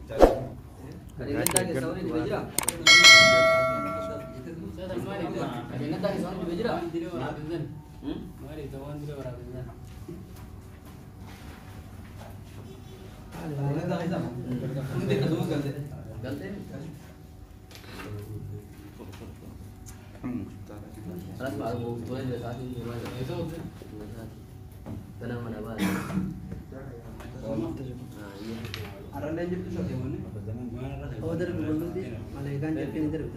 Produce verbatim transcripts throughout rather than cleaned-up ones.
خلاص بعد موضوعين ساعتين tenang mana bal? Aranda yang itu siapa yang oh dari Google di Malaikan jadi ini dari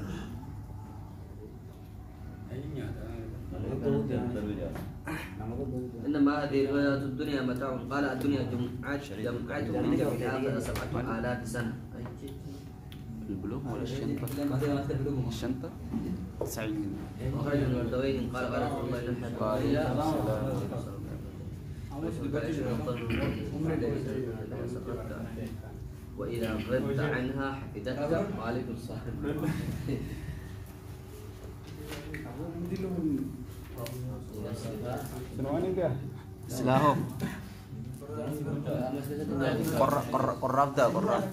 إنما هذه الحياة الدنيا متاع قال الدنيا جمعت جمعت من جمعها سبعة آلاف سنة. البلوغ ولا الشنطة؟ الشنطة تسعين. وخرج من الوردوين قال قال رسول الله وإذا غبت عنها حفظتك. وعليكم السلام. سلاهم قرب قرب قرب ده قرب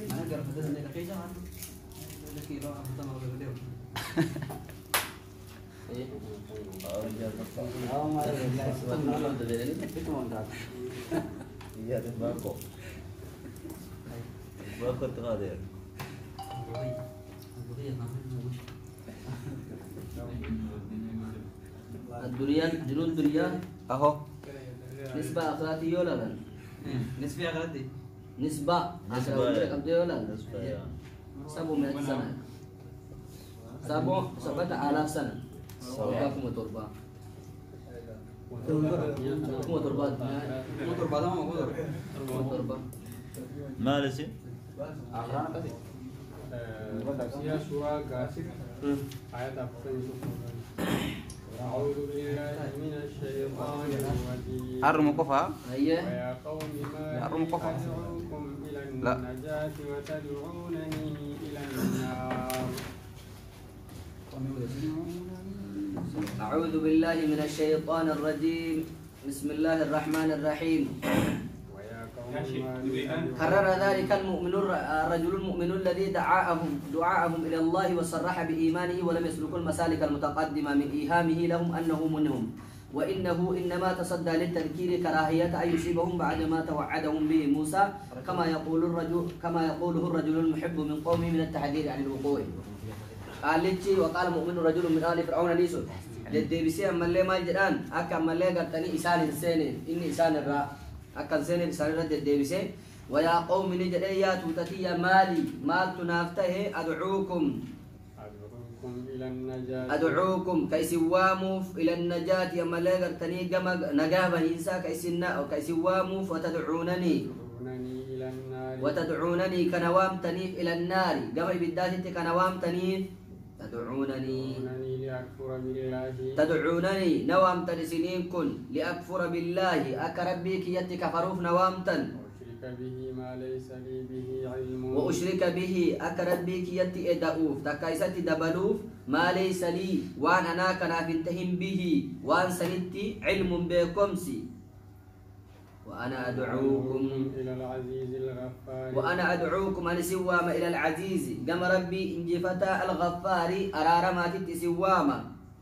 iya tembakau tembakau terakhir الدنيا جنون الدنيا أهو نسبة أخلاقية ولا لا؟ نسبة أخلاقية نسبة أخلاقية ولا لا؟ نسبة ya سبعة مئة سنة سبعة سبعة آلاف سنة سبعة كم تربة كم تربة motor pada mau motor كم تربة ما لسه أخران كذي Tasya surah Ghasir ayat apa itu? A'udzu billahi minasyaitonir rajim. أرمو كفا أيه Wa ya qaumi ma أرمو كفا tad'ukum ila لا. an-najati wa tad'unani ila an-nar. أعوذ بالله من الشيطان الرجيم بسم الله الرحمن الرحيم Wa ya qaumi ma كرر ذلك المؤمن الرجل المؤمن الذي دعاهم دعاءهم إلى الله وصرح بإيمانه ولم يسلكوا المسالك المتقدمة من إيهامه لهم أنه منهم وإنه إنما تصدى للتذكير كراهية أن يصيبهم بعد ما توعدهم به موسى كما يقول الرجل كما يقوله الرجل المحب من قومه من التحذير عن الوقوع. قال لتشي وقال مؤمن رجل من آل فرعون ليسو للديبسي أما اللي ما الجيران أكا أما اللي قلتني إسان السيني إني إسان الراء أكا السيني إسان الرد الديبسي ويا قوم نجري يا توتتي مالي مال تنافته أدعوكم ad'ukum ila an-najati أدعوكم كيسواموف إلى النجاة أما اللي قلتني نجابة إنسا كيسنا أو كيسواموف وتدعونني tad'unani ila an-nar وتدعونني كنوام تنيف إلى النار قبل بالذات كنوام تنيف تدعونني tad'unani li'akfura billahi تدعونني نوام تنسنين كن لأكفر بالله أكربيك يتي كفروف نوام تن ushrika bihi ma laysa li bihi 'ilmun وأشرك به أكربيك يتي إدعوف تكايستي دبلوف ما ليس لي وان أنا كنا فنتهم به وان سنتي علم بكمسي وأنا أدعوكم ila al-'aziz al-ghaffar وأنا أدعوكم أن سوام إلى العزيز قام ربي إن جفتا الغفار أرار ما تتسواما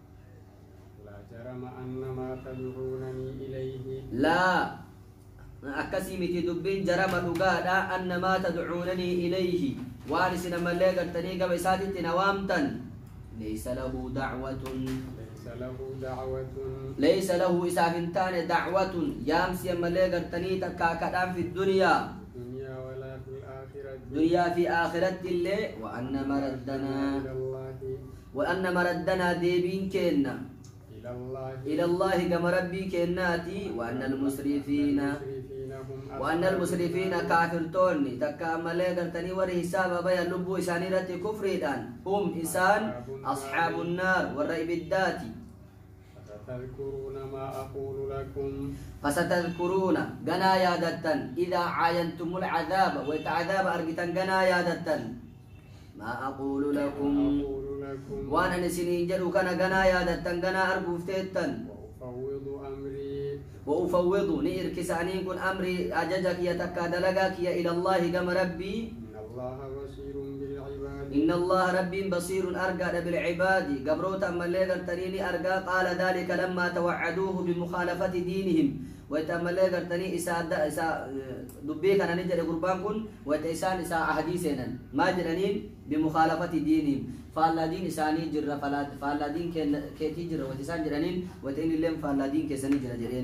la jarama anna ma tad'unani ilayhi لا أكسيمتي دبين جرم دقادا أن ما تدعونني إليه وانسنا مليغا تنيقا بساتي نوامتا ليس له دعوة laysa lahu da'watun ليس له إسافنتان دعوة يامسي مليغا تنيتا كاكدام في الدنيا dunya wala fil akhirati دنيا في آخرة الليل وأن مردنا ila allahi وأن مردنا ديبين كينا ila allahi إلى الله كما ربي كيناتي وأن المسرفين musrifina hum وأن المسرفين كافرتوني تكا مليغا تني وري حساب بيا لبو إسانيرة كفريدان هم إنسان أصحاب النار والرئي بالذات تذكرون ما أقول لكم فستذكرون غنا يا دتن إذا عاينتم العذاب ويتعذاب أرقتن غنا يا دتن ما أقول لكم أقول لكم وأنا نسيني جلو كان غنا يا دتن غنا أرقفتن وأفوض أمري وأفوض نير كسانين كن أمري أججك يتكا دلقاك يا إلى الله كما ربي إن الله بصير بالعباد إن الله رب بصير أرقى بالعباد قبروت أما اللي قرتني أرقى قال ذلك لما توعدوه بمخالفة دينهم ويتم اللي قرتني إساء إساء دبي كان نجد قربانكم ويتإسان إساء أحديثنا ما جرنين بمخالفة دينهم فالذين إساني جرى فالذين كيتي جرى وتسان جرنين وتإن اللهم فالذين كيساني جرى جرين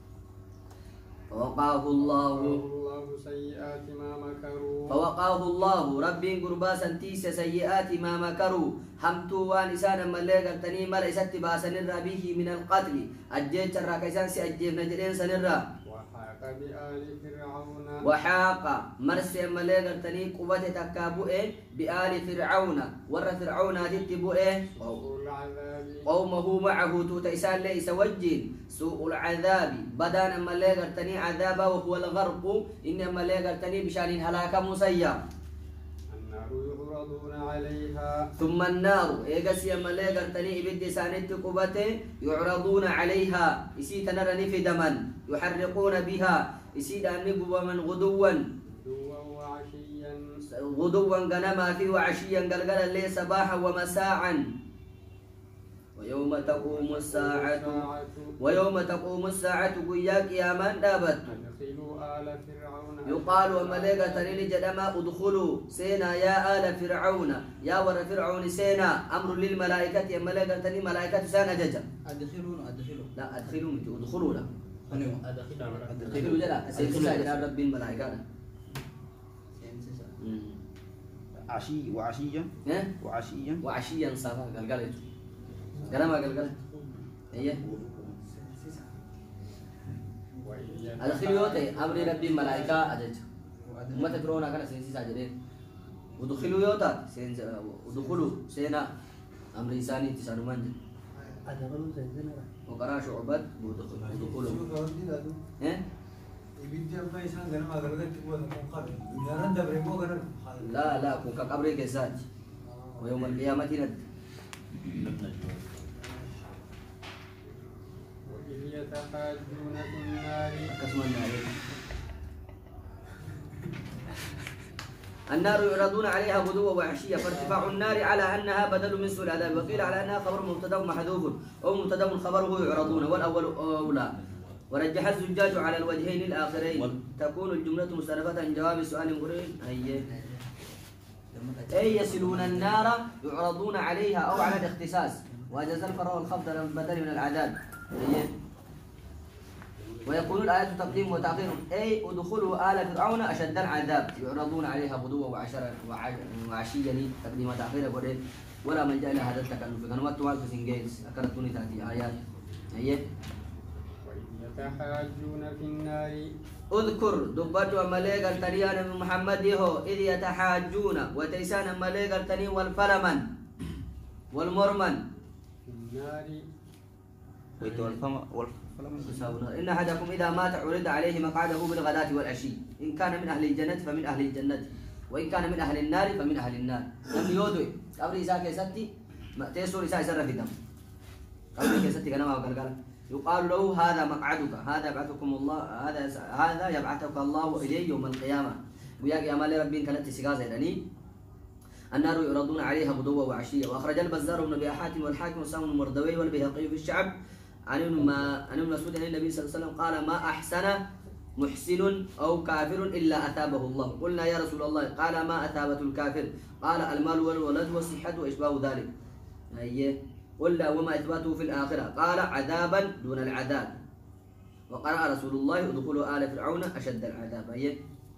فوقاه الله الله سيئات ما مكروا فوقاه الله رب قربا سنتيس سيئات ما مكروا همتو وانسان ملي قرتني ملا إسات باسن الربيه من القتل أجيت الراكيسان سي أجيب نجرين سنرا وحاق بآل فرعون وحاق مرسي ملي قرتني قوة تكابؤه بآل فرعون ور فرعون تتبؤه سوء العذاب قومه معه توتيسان ليس وجين سوء العذاب بدان ملي قرتني عذابا وهو الغرق إنما ملي قرتني بشان هلاك مسيا النار يعرضون عليها ثم النار إيجاسي ملي قرتني إبد سانت قبته يعرضون عليها إسي تنرني في دمن يحرقون بها إسي داني من غدوا غدوا وعشيا غدوا غنما في وعشيا قلقلا لي صباحا ومساعا ويوم تقوم الساعة ويوم تقوم الساعة قياك يا من دابت أدخلوا آل فرعون يقال وملائكة تنين جدما ادخلوا سينا يا آل فرعون يا ور فرعون سينا أمر للملائكة يا ملائكة تنين ملائكة سانا ججا أدخلون أدخلون لا أدخلوا متى ادخلوا لا أنيو ادخلوا جلا سينسا جلا رب الملائكة عشي وعشيا ها وعشيا وعشيا صافا قلقلت قلما قلقلت هي أدخلوا يوتي أمر رب الملائكة أجج ما تكرهون كذا سينسي ساجدين ودخلوا يوتا سينس ودخلوا سينا أمر إنساني تسانو منج أدخلون سيدنا وقرا شعبات ودخلوا ودخلوا ها لا لا كون كقبري كساج ويوم القيامة ند وإذ يتحاجون في النار قسم النار النار يعرضون عليها غدوا وعشية فارتفاع النار على أنها بدل من سوء العذاب وقيل على أنها خبر مبتدأ محذوف أو مبتدأ خبره يعرضون والأول أولى ورجح الزجاج على الوجهين الآخرين تكون الجملة مستأنفة عن جواب سؤال قرين أي أي يصلون النار يعرضون عليها أو على الاختصاص وأجاز الفراغ والخفض بدل من العذاب أي ويكون الآية تقديم وتأخير أي ادخلوا آل فرعون أشد العذاب يعرضون عليها غدوا وعشرة وعشيا تقديم وتأخير قرين ولا ملجأ إلى هذا التكلف كانوا توالف سنجيز أكلتوني تأتي آيات أي يتحاجون في النار اذكر دبت ومليك التريان من محمد هو إذ يتحاجون وتيسان مليك التني والفلمن والمرمن في النار إن أحدكم إذا مات عرض عليه مقعده بالغداة والعشي إن كان من أهل الجنة فمن أهل الجنة وإن كان من أهل النار فمن أهل النار لم يودوي قبل إساء كيستي تيسور إساء سر في دم قبل كيستي كان ما قال يقال له هذا مقعدك هذا يبعثكم الله هذا هذا يبعثك الله إليه يوم القيامة وياك يا مال ربين كانت سيغازة يعني النار يعرضون عليها غدوا وعشية وأخرج البزار بن أبي حاتم والحاكم وسام المردوي والبيهقي في الشعب عن ما عن ابن مسعود عن النبي صلى الله عليه وسلم قال ما أحسن محسن أو كافر إلا أثابه الله قلنا يا رسول الله قال ما أثابة الكافر قال المال والولد والصحة وإشباه ذلك أيه قلنا وما إثباته في الآخرة قال عذابا دون العذاب وقرأ رسول الله ادخلوا آل فرعون أشد العذاب أيه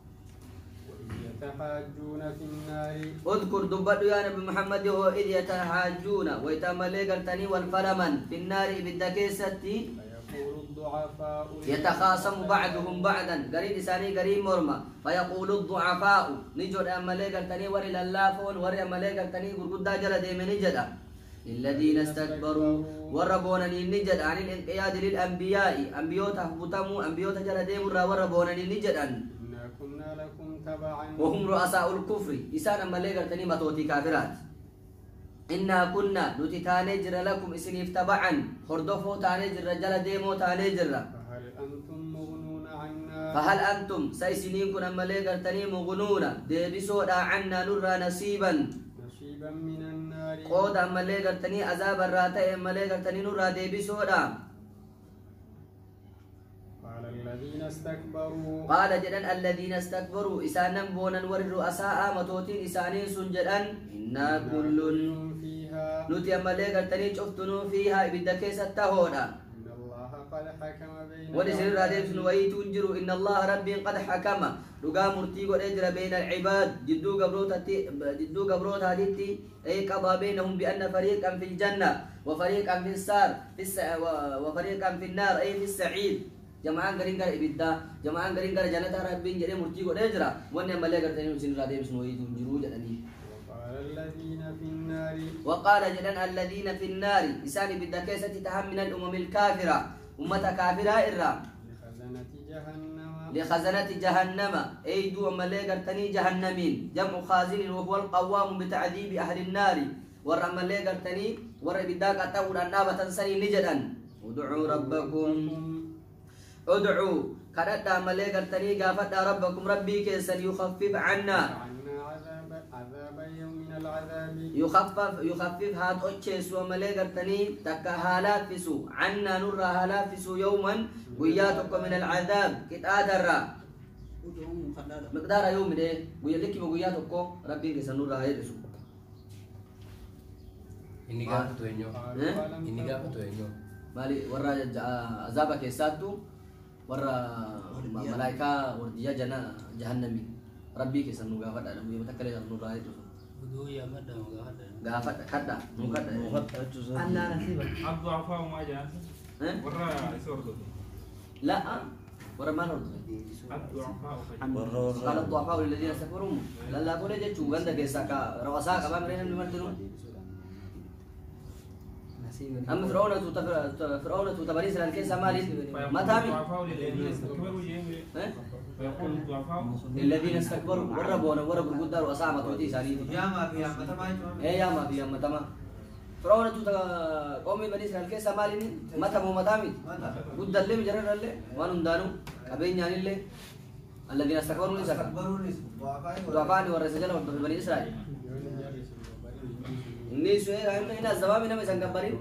يتحاجون في النار اذكر دبت يا نبي محمد هو إذ يتحاجون ويتملك التني والفلمن في النار بالدكيستي فيقول الضعفاء يتخاصم بعضهم بعضا قريب لساني قريب مرمى فيقول الضعفاء نجد أملك التني ورل اللافون ورل أملك التني قرقود جل ديم نجد الذين استكبروا وربونني نجد عن الانقياد للأنبياء أنبيوت هبطموا أنبيوت جل ديم وربونني نجد أن كنا لكم تبعا وهم رؤساء الكفر إسان أملك التني متوتي كافرات إنا كنا نتتانجر لكم إسنيف تبعا خردفو تانجر جل ديمو تانجر فهل أنتم مغنون عنا فهل أنتم سيسنين كن أما لي قرتني مغنون ديبسو دا عنا نرى نصيبا نصيبا من النار قود أما لي قرتني عذاب الراتي أما لي قرتني نرى ديبسو دا قال الذين استكبروا قال جدًا الذين استكبروا إسانا بونا والرؤساء متوتين إسانين سنجدًا إنا كل فيها نتي أما لي قرتني شفتنو فيها إبدا كيسة تهودا إن الله قد حكم بين ولسن راديب سنوي تنجر إن الله ربي قد حكم لقا مرتي قد أجر بين العباد جدو قبروتا جدو قبروتا هديتي أي قضى بينهم بأن فريقا في الجنة وفريقا في السار في الس... وفريقا في النار أي في السعيد جماعة قرين قر إبدا جماعة قرين قر جنة ربي جري مرتي قد أجر وأن أما لي قرتني سن راديب سنوي تنجرو جدني وقال الذين في النار وقال جدًا الذين في النار إساني بالدكيسة تهم من الأمم الكافرة أمة كافرة إرّا لخزنة جهنم لخزنة جهنم أي دو أما لي قرتني جهنمين جمع خازن وهو القوام بتعذيب أهل النار ور أما لي قرتني ور بداك أتور النابة تنسري نجدا ادعوا ربكم ادعوا كانت أما لي قرتني قافت ربكم ربي كيسا يخفف عنا عنا عذاب عذاب يوم من العذاب يخفف يخفف هات أتشيس وملي قرتني تكا هالات فسو عنا نرى هالات فسو يوما وياتك من العذاب كتادر مقدار يوم ده ويلك وياتك ربي كيسا نرى هيرسو Ini gapa tuh enyo? Eh? Ini gapa tuh enyo? مالي ورا عذاب كيساتو ورا ملائكة ورديا جنا جهنمي ربي كيسا نرى هذا ويمتكلم نرى هيرسو Budu ya mada moga hada. قافت كدا مكدا أنا نصيبا الضعفاء ما جاء ورا يسور لا ورا ما نرد الضعفاء قال الضعفاء للذين استكبروا لا لا بقول جت شو عندك ساكا رؤساء كمان مرينا نمرتنو نصيبا أما فرعون تو فرعون تو تبري سلان كيس مالي ما تامي الضعفاء للذين استكبروا يجي ويقول الضعفاء الذين استكبروا وربونا وربوا القدر وأسامة توتي ساري يا ما في أما تمام إيه يا ما في أما تمام فرعون تو قومي بني سلان كيس مالي ما تمو ما تامي قد اللي مجرد اللي وانو دانو أبين يعني اللي الذين استكبروا لسه ضعفاني ورسجنا بني إسرائيل ini suai kami ini azab ini macam gambarin,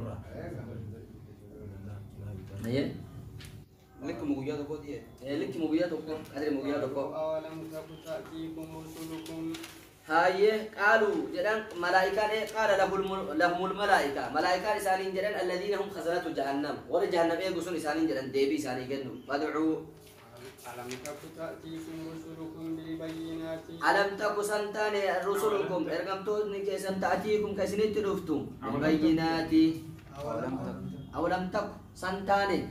aye, lek mugia tu kau dia, eh lek mugia tu kau, ada mugia tu kau. أولم تك تأتيكم رسلكم Haye kalu jadi malaikat eh kala lahul lahul malaika malaikat isanin jadi alladzina hum khazanatu jahannam wala jahannam eh gusun isanin jadi debi isanin gennu wad'u ألم تك تأتيكم رسلكم بالبينات alam taku santane rusulukum ergam tu ni kesan ta'atikum kasinit ruftum bayyinati awalam taku santane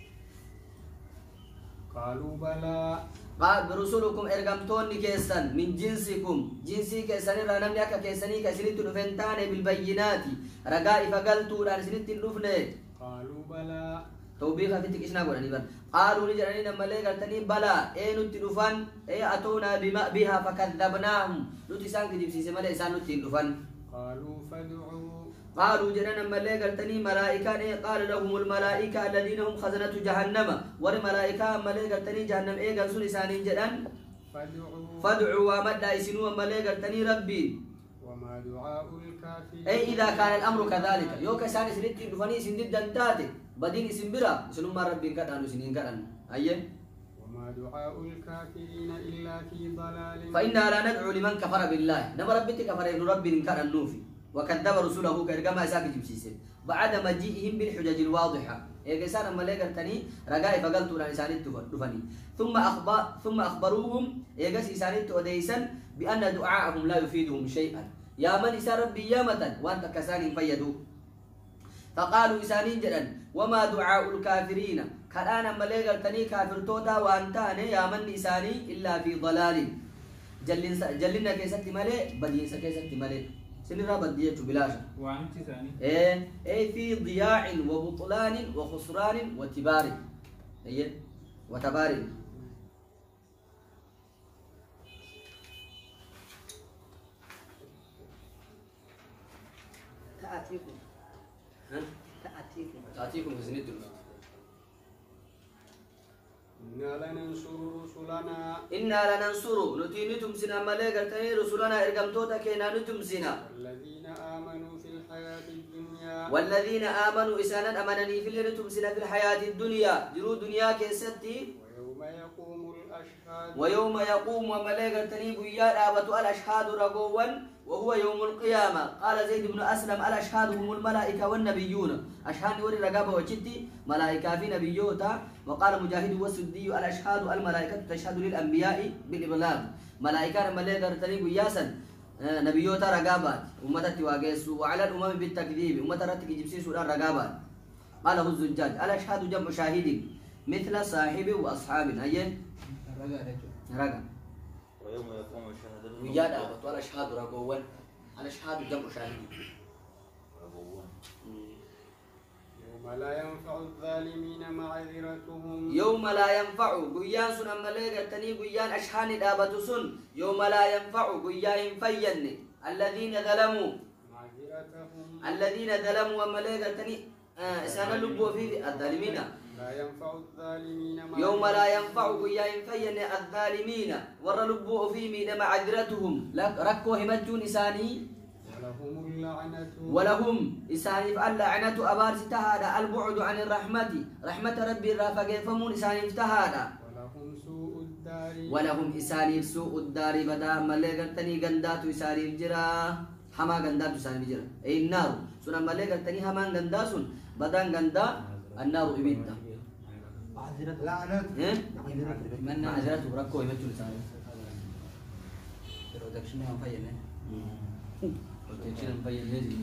قالوا بلى قال برسولكم ارغمتون كيسن من جنسكم جنسي كيسن رانم ياك كيسني كيسني تلفنتان بالبينات رغائي فقلتو ران سنت الرفنه قالوا بلى توبيخ في تكشنا قولني بل قالوا لجراني نما لي قالتني بلا اي نتلفن اي اتونا بما بها فكذبناهم نتسان كدي سي سما لي سان نتلفن قالوا فادعوا قالوا جنانا ملائكة قالتني ملائكة قال لهم الملائكة الذين هم خزنة جهنم والملائكة ملائكة قالتني جهنم ايه قال سن لسانين جدان فادعوا فادعوا ومد اسنوا ملائكة قالتني ربي وما دعاء الكافرين اي اذا كان الامر كذلك يو كسان سنت دفني سند دنتات بدين اسمبرا سنما ربي كدانو سنين كدان ايه وما دعاء الكافرين إلا في ضلال فإنا لا ندعو لمن كفر بالله نما ربي كفر ابن ربي كان النوفي وكذب رسوله كرجما ساك جبسيسه بعد مجيئهم بالحجج الواضحة إيه كسان ملائكة تاني رجاء فقلت لسان الدفني ثم أخبر ثم أخبروهم إيه كس لسان الديسن بأن دعاءهم لا يفيدهم شيئا يا من إسان ربي يامة وأنت كسان فيدوا فقالوا إسانين جدا وما دعاء الكافرين كان ملائكة تاني كافر توتا وأنتاني يا من إساني إلا في ضلال جلنا جلنا كيسة ملئ بدين سكيسة ملئ سنرى بدية بلاش وأنت ثاني إيه إيه في ضياع وبطلان وخسران وتبار إيه وتبار تأتيكم ها تأتيكم تأتيكم في سنة إن إنا لننصر رسلنا إنا لننصر نتينتم سنا ملك تني رسلنا إرقمتوتا كينا نتم سنا والذين آمنوا في الحياة الدنيا والذين آمنوا إسانا أمنني في اللي نتم سنا في الحياة الدنيا جرو دنيا كيستي ويوم يقوم الأشهاد ويوم يقوم ملك تني بيا آبة الأشهاد رقوا وهو يوم القيامة قال زيد بن أسلم الأشهاد هم الملائكة والنبيون أشهاد وري رقابة وجدي ملائكة في نبيوتا وقال مجاهد والسدي الأشهاد الملائكة تشهد للأنبياء بالإبلاغ ملائكة ملائكة تني بياسا نبيوتا رقابات أمتة واقيس وعلى الأمم بالتكذيب أمتة رتك جبسي سؤال رقابات قاله الزجاج الأشهاد جمع شاهد مثل صاحب وأصحاب أيه رقا ويوم يقوم الشهادة ويا دابت الأشهاد رقوا الأشهاد جمع شاهد يوم لا ينفع الظالمين معذرتهم يوم لا ينفع قيان سن ملك تني قيان أشحان دابت سن يوم لا ينفع قيان فين الذين ظلموا معذرتهم الذين ظلموا ملك تني آه سنة لبوا في الظالمين لا ينفع الظالمين يوم لا ينفع قيان فين الظالمين ور لبوا في مين معذرتهم لك ركوا همجون إساني ولهم اللعنة ولهم إساني اللعنة أبار ستهادا البعد عن الرحمة رحمة ربي الرافق فمون إساني افتهادا ولهم سوء الدار ولهم إساني سوء الدار بدا ملغتني غندات إساني جرا حما غندات إساني جرا أي النار سنة ملغتني حما غنداسون بدان غندا النار إبيتا لعنة من معذرة ركو يمتو لساني Protection yang apa ya nih? protection فين هذه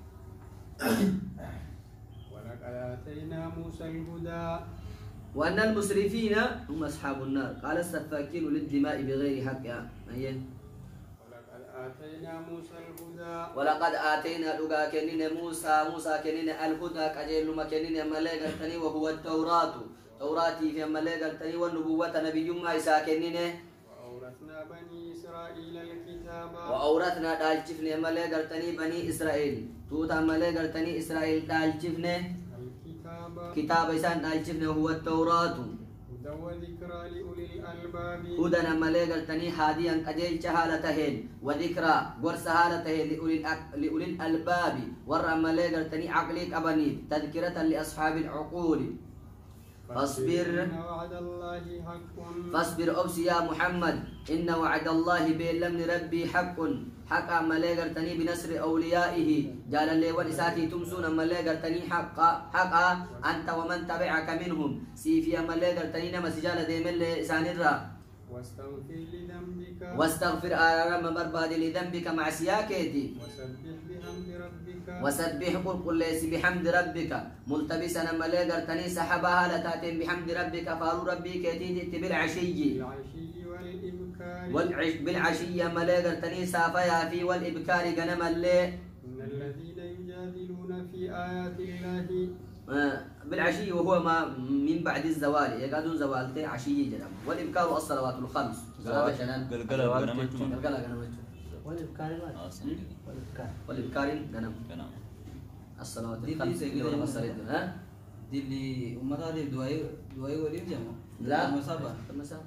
ولقد آتينا موسى الهدى وأن المسرفين هم أصحاب النار قال السفاكين للدماء بغير حقها أيه ولقد آتينا موسى الهدى ولقد آتينا لغا كنين موسى موسى كنين الهدى كجيل ما كنين ملائكة وهو التوراة توراتي في ملائكة والنبوة نبي ما إسا كنين وأورثنا بني إسرائيل الكتاب وأورثنا دالجفن ملائكة بني إسرائيل توتا ملائكة إسرائيل دالجفن الكتاب كتاب إسان دالجفن هو التوراة هدى وذكرى لأولي الألباب هدى ملائكة هاديا كجيل شهالتهن وذكرى قرص هالتهن لأولي, الأك... لأولي الألباب ورى ملائكة عقلك أبني تذكرة لأصحاب العقول فاصبر إن وعد الله حق فاصبر أبسي يا محمد إن وعد الله بلم ربي حق حق ملائكة بنصر أوليائه جال اللي ونساتي تمسون ملائكة حقا حقا أنت ومن تبعك منهم سيفيا ملائكة نما سجال ديم اللي سانرا واستغفر لذنبك واستغفر آرام مرباد لذنبك مع سياكيتي وسبح بحمد ربك وسبح قل قل ليس بحمد ربك ملتبسا ملائكة تني سحبها لتاتين بحمد ربك فارو ربي كيتي بالعشي بالعشي والإبكار والعش بالعشية ملائكة تني سافيا في والإبكار جنم الليل إن الذين يجادلون في آيات الله بالعشي وهو ما من بعد الزوال يقعدون زوالتي عشية جنم والإبكار الصلوات الخمس صلاة شنان قلقلة غنمتو قلقلة غنمتو والإبكار ما أصلا والإبكار والإبكار غنم غنم الصلوات دي- دي الخمس زي اللي كده ولا يا مصريد مصر. ها دي اللي أمتها دي دواي دواي وليم جمع لا مسابة المساء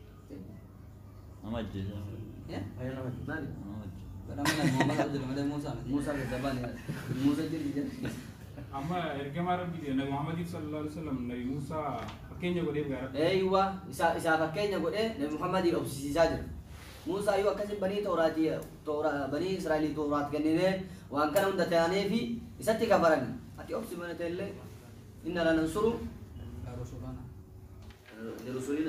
أمجد ya ما بي أمجد karena mana Muhammad Abdul Malik Musa موسى بالزبان موسى جري أما إرجع ربي دي نبي محمد صلى الله عليه وسلم نبي موسى أكيد يقول إيه بقى ايوه إسا إسا فكينا قد إيه نبي محمد يوبسي ساجر موسى ايوه كسب بني توراتي تورا بني اسرائيل تورات كنينه وان كانوا دتاني في إساتي كفرني اتي اوبسي من تله ان لا ننصر la Rasulana لرسلنا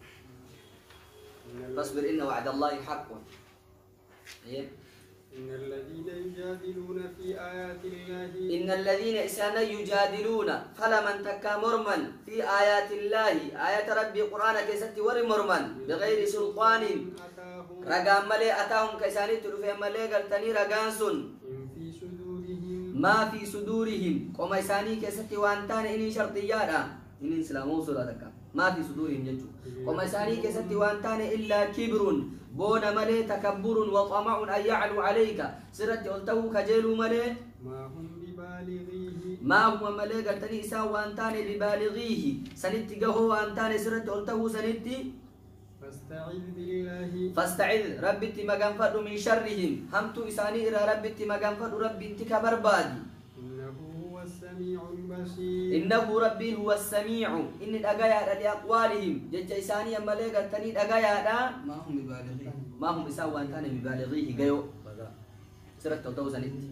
فاصبر ان وعد الله حق أيه. إن الذين يجادلون في آيات الله إن الذين إسانا يجادلون فلمن تكا مرمن في آيات الله آيات ربي قرآن كيست ور مرمن بغير سلطان أتاهم رقام ملي أتاهم كيساني تلفي ملي قلتني رقانسون إن في صدورهم ما في صدورهم قوم إساني كيست وانتان إني شرطيانا إني إسلامو صلاتك ما في صدورهم جنجو قوم إساني كيست وانتان إلا كبر بون ملي تكبر وطمع أن يعلو عليك سرت قلته كجيل ملي ما هم ببالغيه ما هو ملك قرتني إساء وأنتاني ببالغيه سنتي قهو وأنتاني سرت قلته سنتي فاستعذ بالله فاستعذ ربي تمغان فدو من شرهم همتو إساني إلى ربي تمغان فدو ربي انتك بربادي إنه هو السميع البصير إنه ربي هو السميع إن الأغايا لأقوالهم جج إساني ملك قرتني الأغايا ما هم ببالغين ما هم إساء وأنتاني ببالغيه قيو سرت قلته سنتي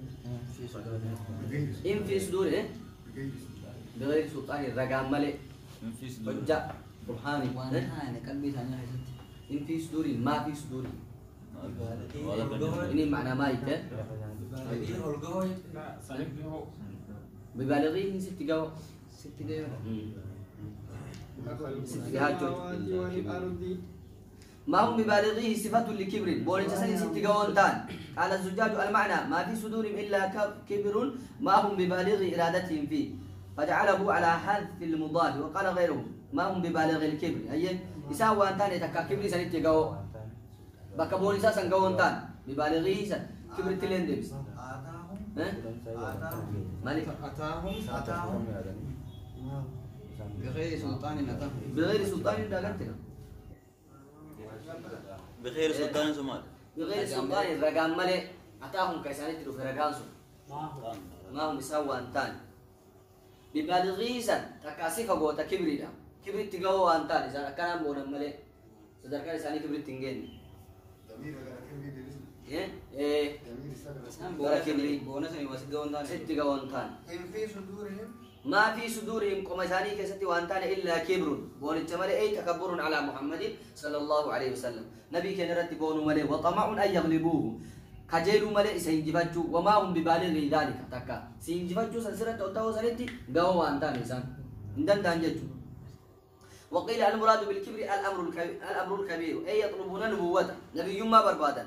إن في صدور إيه بغير سلطان الرقام ملئ من في صدور حجة برهاني وأنا أنا قلبي ثاني حاجة إن في صدور ما في صدور ولا كان ini makna maik ya لا صحيح هو ببالغين ست جو ست دقايق خلق ست السماوات والأرض ما هم ببالغيه صفة لكبر بول جسني ست جوان تان على الزجاج المعنى ما في صدورهم إلا كبر ما هم ببالغ إرادتهم فيه فجعله على حذف المضاف وقال غيره ما هم ببالغ الكبر أي يساوي أن تاني تكا كبر سنت جو بكا بول جسن جوان تان ببالغيه سن كبر تلين دبس مالك أتاهم أتاهم بغير سلطان أتاهم بغير سلطان داغتنا بغير سلطان سمال بغير سلطان الرقام ملئ أتاهم كيساني تلو في رقانسو ما هم يساوى أنتان ببالغيسا تكاسيفا قوتا كبريدا كبريت تقوى أنتان إذا كان بونا ملئ صدر كان يساني كبريت تنجين إيه إيه بونس بونس يواسقون ثاني ست قوان تان إن في صدورهم ما في صدورهم قمشاني كستي وانتان إلا كبر بون الجمال أي تكبر على محمد صلى الله عليه وسلم نبي كان رتبون ملئ وطمع أن يغلبوه كجيلو ملئ سينجفتشو وما هم ببالغ ذلك تكا سينجفتشو سلسلة أوتاو سنتي قوة وانتان إنسان إندن تانجتشو وقيل المراد بالكبر الأمر الكبير الأمر الكبير أي يطلبون نبوته نبي ما بربادا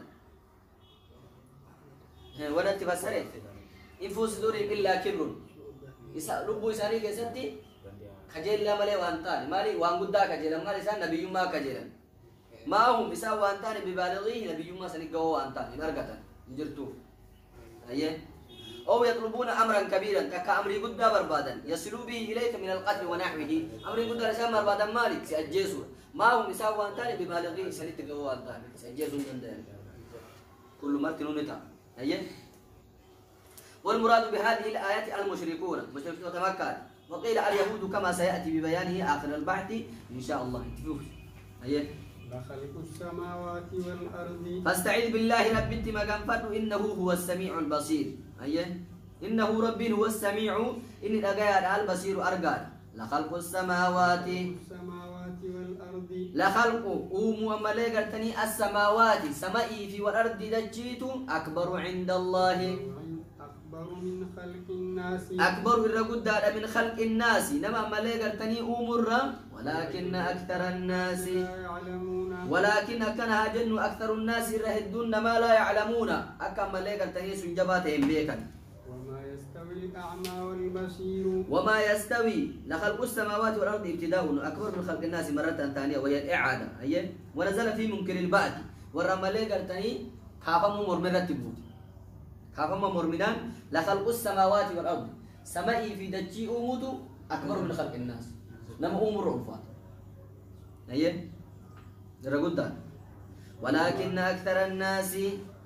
ولا تفسره إن في صدورهم إلا كبر إسا ربو إساني كيستي خجل لا مالي وانتان مالي وانقدا خجل مالي إسان نبي ما خجل ما هم إسا وانتان ببالغيه نبي ما سنقوا وانتان نرقتا نجرتو أيه أو يطلبون أمرا كبيرا كأمر قدا بربادا يصلوا به إليك من القتل ونحوه أمر قدا رسام بربادا مالك سأجيسو ما هم إسا وانتان ببالغيه سنقوا وانتان سأجيسو جندان كل مرتين نتا أيه والمراد بهذه الآيات المشركون مشركون مكة وقيل اليهود كما سيأتي ببيانه آخر البحث إن شاء الله أيه لخلق السماوات والأرض فاستعذ بالله رب انت ما قنفت إنه هو السميع البصير أيه إنه رب هو السميع إن الأغيار البصير أرقال لخلق السماوات السماوات والأرض لخلق أوم وملائكة السماوات سمائي في والأرض دجيت أكبر عند الله أكبر من خلق الناس أكبر الرجل من خلق الناس نما ملائكة تني أمر ولكن أكثر الناس لا يعلمون ولكن كان هاجن أكثر الناس يرهدون ما لا يعلمون أكم ملائكة تني سنجباتهم بيكا وما يستوي الأعمى والبصير وما يستوي لخلق السماوات والأرض ابتداء أكبر من خلق الناس مرة ثانية وهي الإعادة أيه ونزل في منكر البعث والرملائكة تني خافم مرمرة تبوت خافم مرمنان لخلق السماوات والأرض سمائي في دجي أموت أكبر من خلق الناس نما أمر الفات أيه رجل ولكن أكثر الناس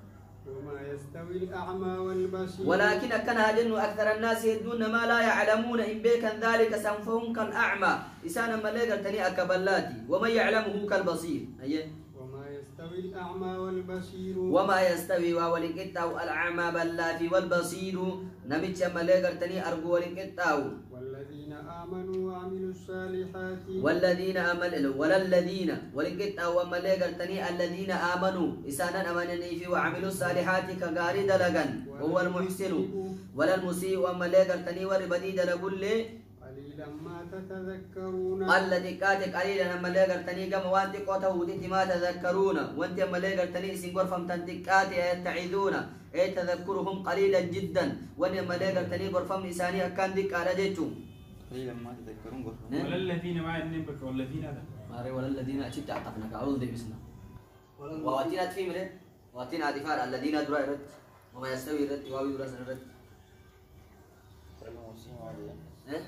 وما يستوي الأعمى والبصير ولكن كان هاجن أكثر الناس يدون ما لا يعلمون إن بيكن ذلك سنفهم كالأعمى إسانا مليقا تني أكبلاتي ومن يعلمه كالبصير أيه وما يستوي الأعمى والبصير وما يستوي وولنكتاو الأعمى بلاتي والبصير نمتش مليقا تني أرجو ولنكتاو والذين آمنوا وعملوا الصالحات والذين آمنوا ولا الذين ولنكتاو ومليقا تني الذين آمنوا إسانا أمنني في وعملوا الصالحات كغاري دلغن وهو المحسن ولا المسيء ومليقا تني وربدي دلغن لي قليلا ما تتذكرون الذي كاتك قليلا لما لا قرتني كما وانت قوته وديت ما تذكرون وانت لما لا قرتني سنقر فمتنتكات يتعيدون اي تذكرهم قليلا جدا وان لما لا قرتني غرفم لساني اكان ديك على جيتو قليلا ما تذكرون غرفم ولا الذين ما ينبك والذين هذا ماري ولا الذين اشد اعتقناك اعوذ دي بسنا واتينا في مره واتينا دفار الذين درا رت وما يستوي رت واوي درا سن رت إيه؟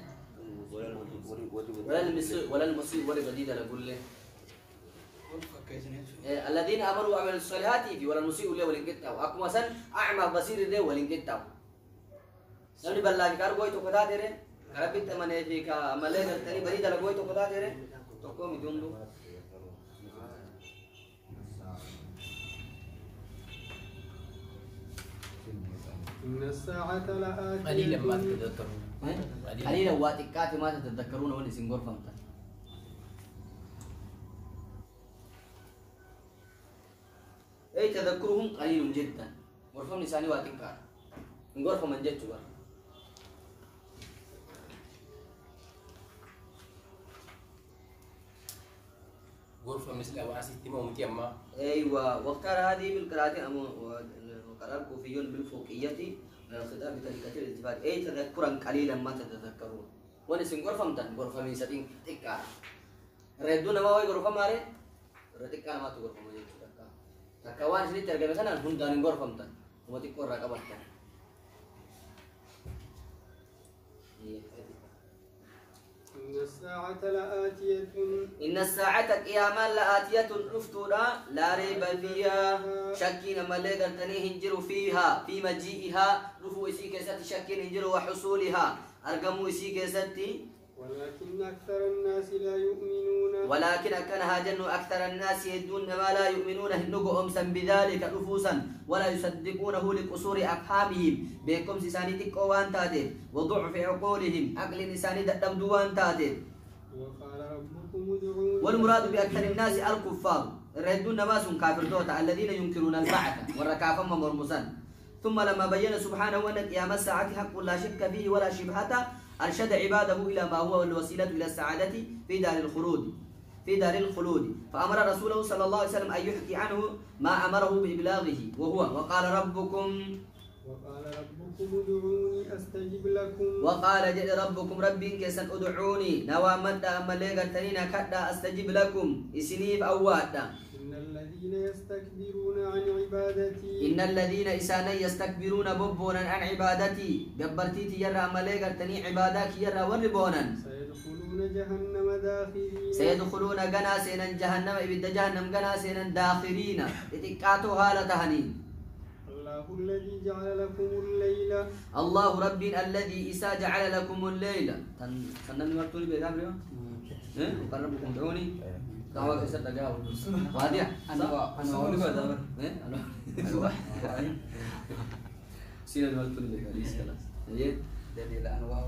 ولا المسيء ولا المسيء ولا جديد أنا أقول له إيه الذين آمنوا وعملوا الصالحات في ولا المسيء ولا ولين كتاو أكو مثلا أعمى بصير ده ولين كتاو يعني بالله كار بوي تو كذا ترى كربي تمنى فيك عمله تاني بري ده بوي تو كذا ترى تو كم يدوم له إن الساعة لآتية قليلا ما تتذكرون قليلا واتكات ما تتذكرون ولا سنقول فهمت أي تذكرهم قليل جدا غرفة لساني واتكات غرفة من جد جوا غرفة مثل أواسي تيمو متيما أيوة واختار هذه بالقراءة أم وقرأ الكوفيون بالفوقية من الخطاب بطريقة الالتفات أي تذكرا قليلا ما تتذكرون وانا سنقول فهمتن غرفة من سبين تكا ردونا ما هو غرفة ماري ردكا ما تو غرفة مجد تكا تكا وان سني ترجع مثلا هم دانين غرفة فهمتن وما تكون راكا بطن إن الساعة لآتية إن الساعة قياما لآتية رفتونا لا ريب فيها شكين ملك تني هنجر فيها في مجيئها رفو إسي كيست شكين هنجر وحصولها أرقموا إسي كيستي ولكن أكثر الناس لا يؤمنون ولكن أكن هاجن أكثر الناس يدون ما لا يؤمنون هنقوا أمسا بذلك نفوسا ولا يصدقونه لقصور أفهامهم بكم سيساني تكوان تاتي وضعف عقولهم عقل نساني دم دوان تاتي وقال ربكم ادعوني والمراد بأكثر الناس الكفار الردون نماس كافر دوتا الذين ينكرون البعث والركافة مرمسا ثم لما بين سبحانه أن قيام الساعة حق لا شك فيه ولا شبهة أرشد عباده إلى ما هو الوسيلة إلى السعادة في دار الخلود في دار الخلود فأمر رسوله صلى الله عليه وسلم أن يحكي عنه ما أمره بإبلاغه وهو وقال ربكم وقال ربكم ادعوني أستجب لكم وقال جد ربكم ربي كيسن ادعوني نوى مدى أما لغتنين كدا أستجب لكم إسنيف أوادا إن الذين يستكبرون عن عبادتي إن الذين إساني يستكبرون ببونا عن عبادتي جبرتي يرى أما لغتني عبادك يرى وربونا سيدخلون جهنم داخرين سيدخلون جناسينا جهنم إبدا جهنم جناسينا داخرين اتكاتو هالة هنين الله الذي جعل لكم الليل الله ربي الذي إسا جعل لكم الليل تنن مرتولي بيدام ريو ها وقربكم دعوني كاوا كسر تجاو واضح أنا أنا أقول لك هذا ها أنا سينا مرتولي بيدام خلاص هي دليل أنواع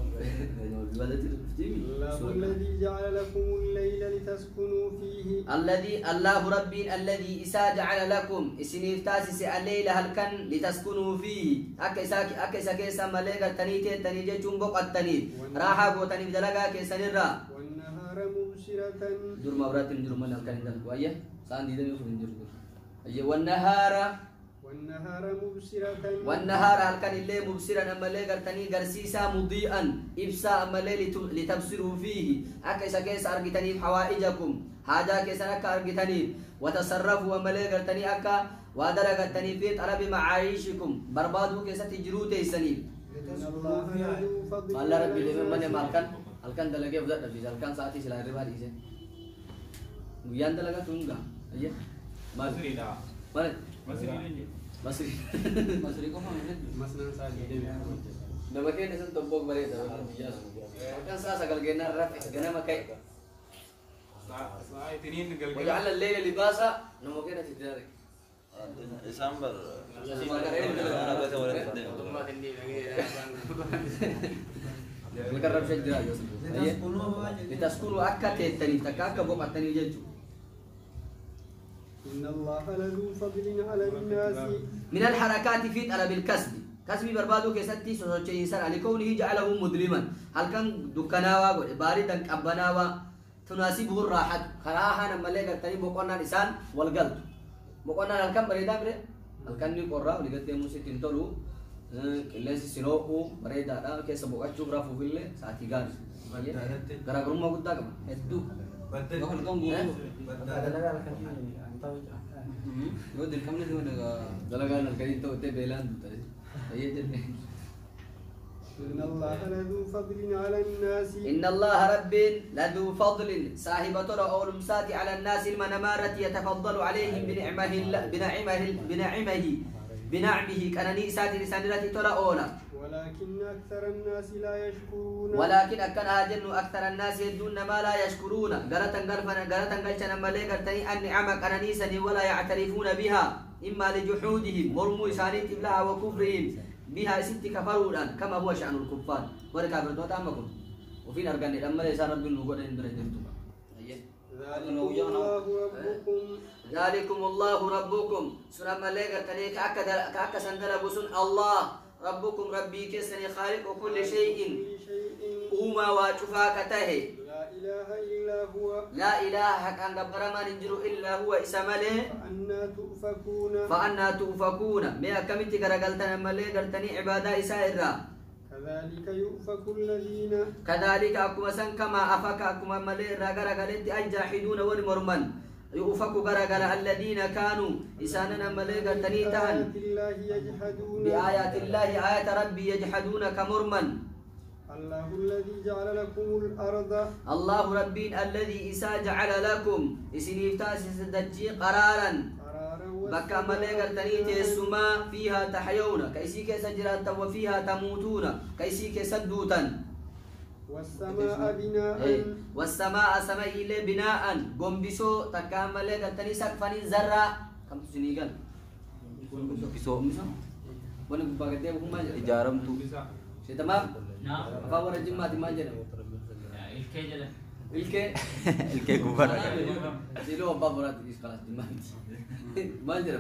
الله الذي جعل لكم الليل لتسكنوا فيه الذي الله ربي الذي إسا جعل لكم إسنيف تاسس الليل هل كان لتسكنوا فيه أكيسا أكيسا كيسا ملك التنيت التنيجة جنبق التنيت راحة بوتني بدلقا كيسا نرى والنهار مبصرة جر مبرات جر من هل كان يدلق وأيه سان دي دنيا فرين جر أيه والنهار والنهار مبصرة والنهار هل كان الليل مبصرا أما الليل قرتني قرسيسا مضيئا إبسا أما الليل لتبصروا فيه أكيسا كيسا أرقتني حوائجكم حاجة كيسا أكا أرقتني وتصرفوا أما الليل قرتني أكا ودرقتني في طلب معايشكم بربادو كيسا تجروا تيسني إن الله ذو فضل الله ربي على لمن من الناس. مالكن هلكن دلقي بذات نبي هلكن ساعتي سلا ربادي سه ويان دلقا تونغا أيه Masri dah. mana Masri ni. Masri Masri kau faham kan? مثلا ساجد nama kaya nasan tombok balik dah kan sa sagal gena raf gena makai Sa sa ini negara. وجعل الليل لباسا nama kaya nasi dari Desember. Lekarap saja aja. Litaskunu akka tetani takaka bok atani jaju. إن الله لذو فضل على الناس من الحركات في طلب الكسب كسب بربادو كيستي سوچي انسان على كونه جعله مظلما هل كان دكناوا باردا قبناوا تناسبه الراحه خراها نملك تاني بوقنا انسان والقلب بوقنا هل كان بريدا بره هل كان يقرا ولغت موسي تنتلو كلاسي سينوكو بريدا دا كيس بوقا جغرافو بيله ساتي غان غرا غرما غدا كما ادو Kau kan kau guru. Yo din kamne dum daga dalaga nan kay to te belan tare aye te إن الله لذو فضل على الناس إن الله رب لذو فضل صاحب ترى أول مسات على الناس المنمارة يتفضل عليهم بنعمه ال- بنعمه بنعمه بنعمه كأنني سات لسانرة ترى أولا ولكن أكثر الناس لا يشكرون ولكن أكن هاجن أكثر الناس يدون ما لا يشكرون قالت قرفنا قالت قلتنا ملي قلتني أن نعمك أنا نيسني ولا يعترفون بها إما لجحودهم مرمو إسانيت لها وكفرهم بها ست كفروا كما هو شأن الكفار ولكافر دوت أمكم وفي أرجان لما ليس رب النقود عند رجلتم ذلكم الله ربكم ذلكم الله ربكم سورة ملك تنيك أكد كأك سندل بسن الله ربكم ربي كسني خالق كل شيء كل شيء وما واشفاك تهي لا إله إلا هو لا إله حق أن دبر ما ننجر إلا هو إسماله فأنا تؤفكون فأنا تؤفكون ما كمتي غرغلتنا ملي غرتني عبادة إسائرة كذلك يؤفك الذين كذلك أكما سن كما أفك أكما ملي غرغلت الجاحدون والمرمن يؤفك غرغل الذين كانوا إساننا ملي غرتني تهن بآيات الله يجحدون بآيات الله آيات ربي يجحدون كمرمن الله الذي جعل لكم الأرض الله ربي الذي إسا جعل لكم إسنيفتاس دجي قرارا قرارا بكا مليغر تنيتي السما فيها تحيون كيسي كيسا جراتا وفيها تموتون كيسي كيسا دوتا والسماء بناء إيه. والسماء سماء إلي بناء قم بسو تكا مليغر تني سقفاني زرع كم تسنيغان بسو بسو وانا بباقتي بكم ماجر إجارم تو bisa سي تمام نعم فاور الجماعة ماجر الكي جدا إلكي الكي كبار سيلو بابورات إسكالا جماعة ماجر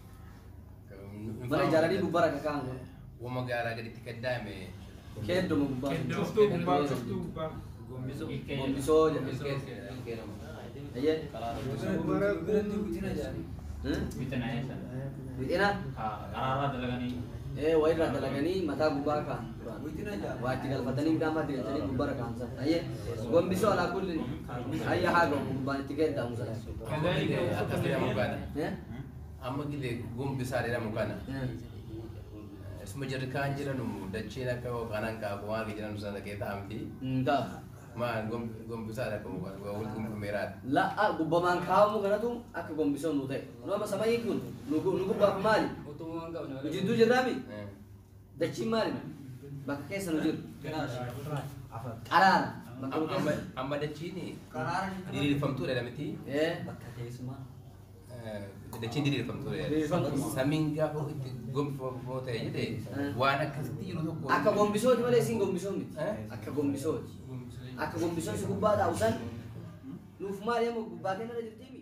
mana jarani bubara kakang وما قال قد تكدامي kedo mo bubara Shuftu gubbar, shuftu gubbar. الكي جدا gombiso aye بيتنا يا سلام bitina قرارات لغني eh waira dalagani mata bubaka wa tigal fatani dama tigal tani bubara kansa aye gombiso ala kullin aye hago bubara tigal da musala كذلك أكثر مكانا eh أما كده قوم بسارة مكانا eh اسمه جركان جرانو دچينا كاو كانان كاو ما جرانو سنة كيتا أمتي nda ما قوم قوم بسارة كم مكان وأقول قوم كميرات la a gubaman kawo mo kana tu ak gombiso nute no masama ikun nugu nugu ba mali ujidu jerami dachi mali baka kesa nujur arar baka أما kesa أما دچيني diri famtu ada mati eh دچين diri famtu Diri famtu. saminga ko قوم فوت aja deh وانا كثير لو Akka gombiso di male sing gombiso mit. Eh? Akka gombiso. Akka gombiso si gubba tausan. Nuf mari mo gubba kana jirti